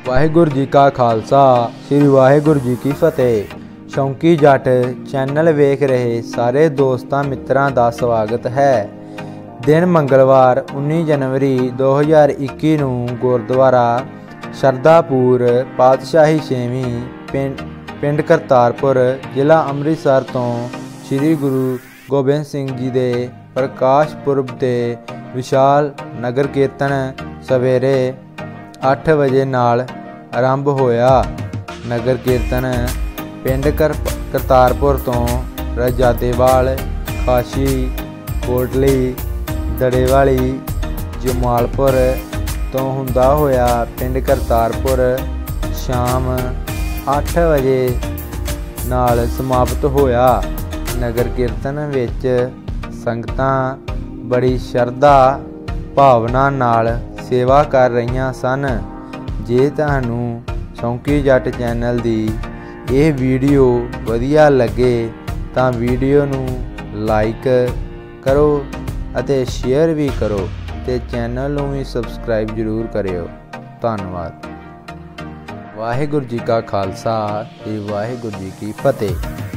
वाहिगुरू जी का खालसा श्री वाहिगुरू जी की फतेह। शौंकी जट चैनल वेख रहे सारे दोस्तां मित्रां दा स्वागत है। दिन मंगलवार 19 जनवरी 2021 नूं गुरुद्वारा शरदापुर पातशाही 6वीं पिंड करतारपुर जिला अमृतसर तो श्री गुरु गोबिंद सिंह जी दे प्रकाश पुरब ते विशाल नगर कीर्तन सवेरे 8 वजे नाल आरंभ होया। नगर कीर्तन पिंड करतारपुर तो रजादेवाल खाशी कोटली दड़ेवाली जमालपुर तो हुंदा होया पिंड करतारपुर शाम 8 वजे नाल समाप्त होया। नगर कीर्तन विच संगतां बड़ी शरधा भावना नाल सेवा कर रहीआं सन। जे तुहानू शौंकी जट चैनल दी ਇਹ ਵੀਡੀਓ ਵਧੀਆ ਲੱਗੇ ਤਾਂ ਵੀਡੀਓ ਨੂੰ ਲਾਈਕ ਕਰੋ ਅਤੇ ਸ਼ੇਅਰ ਵੀ ਕਰੋ ਤੇ ਚੈਨਲ ਨੂੰ ਵੀ ਸਬਸਕ੍ਰਾਈਬ ਜ਼ਰੂਰ ਕਰਿਓ। ਧੰਨਵਾਦ। ਵਾਹਿਗੁਰੂ ਜੀ ਕਾ ਖਾਲਸਾ ਤੇ ਵਾਹਿਗੁਰੂ ਜੀ ਕੀ ਫਤਿਹ।